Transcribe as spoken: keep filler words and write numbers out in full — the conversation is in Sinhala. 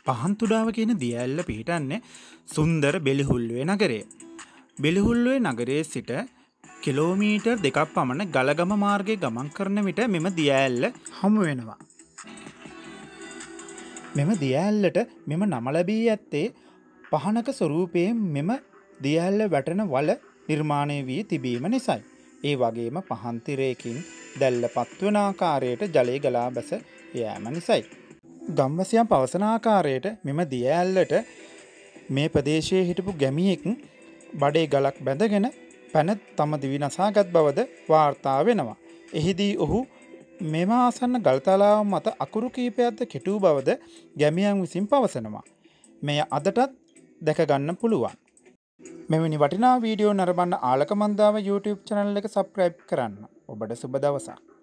පහන්තුඩාව කියන දිය ඇල්ල පිහිටන්නේ සුන්දර බෙලිහුල්ලුවේ නගරයේ. බෙලිහුල්ලුවේ නගරයේ සිට කිලෝමීටර් දෙකක් පමණ ගලගම මාර්ගයේ ගමන් කරන විට මෙම දිය ඇල්ල හමු වෙනවා. මෙම දිය ඇල්ලට මෙම නම ලැබී ඇත්තේ පහනක ස්වරූපයෙන් මෙම දිය ඇල්ල වැටෙන වල නිර්මාණය වී තිබීම නිසායි. ඒ වගේම පහන් තිරයකින් දැල්ල පත්වන ආකාරයට ජලය ගලා බැස යෑම නිසායි. ගම්වැසියන් පවසන ආකාරයට මෙම දිය ඇල්ලට මේ ප්‍රදේශයේ හිටපු ගැමියෙක් බඩේ ගලක් බැඳගෙන පැන තම දිවි නසාගත් බවද වාර්තා වෙනවා. එහිදී ඔහු මෙම ආසන්න ගල්තලාව මත අකුරු කීපයක්ද කෙටූ බවද ගැමියන් විසින් පවසනවා. මෙය අදටත් දැක ගන්න පුළුවන්. මෙවැනි වටිනා වීඩියෝ නරඹන්න ආලක මන්දාව YouTube channel එක subscribe කරන්න. ඔබට සුබ දවසක්.